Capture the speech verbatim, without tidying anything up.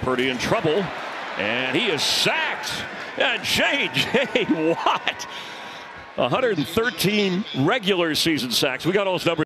Purdy in trouble, and he is sacked. And J J. Watt, one hundred thirteen regular season sacks. We got all those numbers.